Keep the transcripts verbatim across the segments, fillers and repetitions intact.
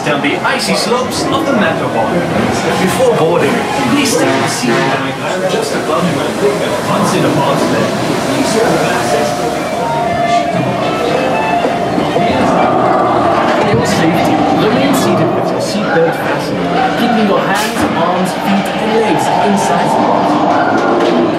down the icy slopes of the Matterhorn. Before boarding, please take a seat just above you. Once in a bobsled, please have access to the For your safety, remain seated with your seatbelt fastened, keeping your hands, arms, feet, and legs inside the bobsled.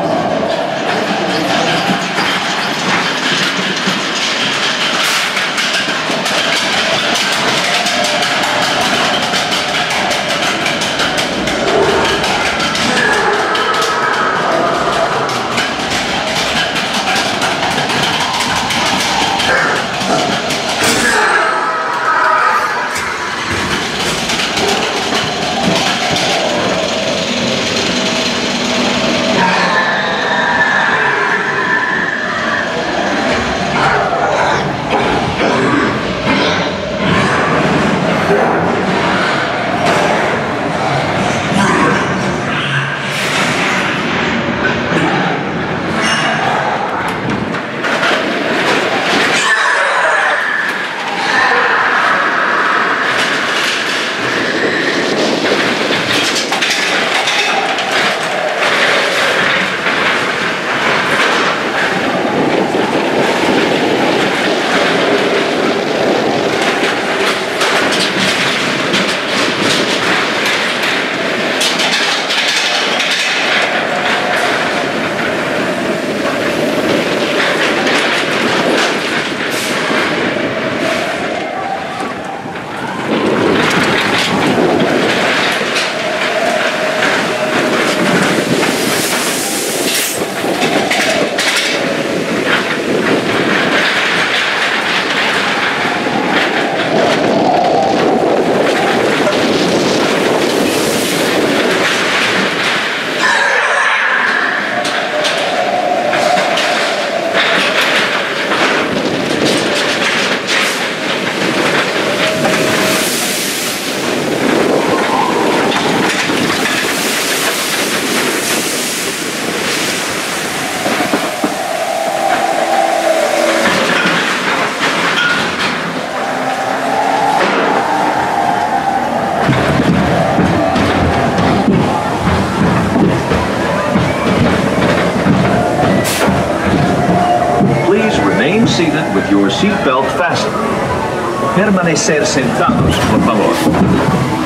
Seated with your seatbelt fastened. Permanecer sentados, por favor.